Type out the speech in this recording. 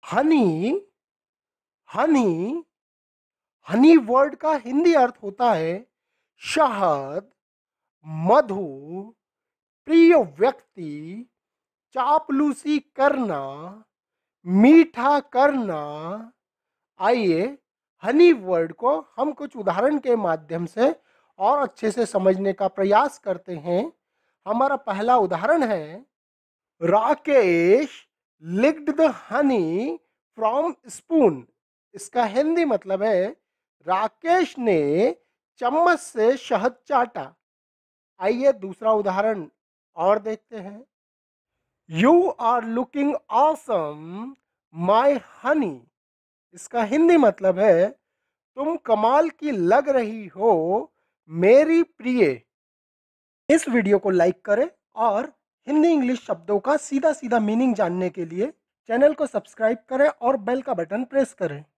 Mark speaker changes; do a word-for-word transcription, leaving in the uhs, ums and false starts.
Speaker 1: Honey Honey Honey word का हिंदी अर्थ होता है शहद, मधु, प्रिय व्यक्ति, चापलूसी करना, मीठा करना। आइए हनी वर्ड को हम कुछ उदाहरण के माध्यम से और अच्छे से समझने का प्रयास करते हैं। हमारा पहला उदाहरण है, Rakesh licked the honey from spoon. इसका हिंदी मतलब है राकेश ने चम्मच से शहद चाटा। आइए दूसरा उदाहरण और देखते हैं। You are looking awesome my honey. इसका हिंदी मतलब है तुम कमाल की लग रही हो मेरी प्रिय। इस वीडियो को लाइक करें और हिंदी इंग्लिश शब्दों का सीधा सीधा मीनिंग जानने के लिए चैनल को सब्सक्राइब करें और बेल का बटन प्रेस करें।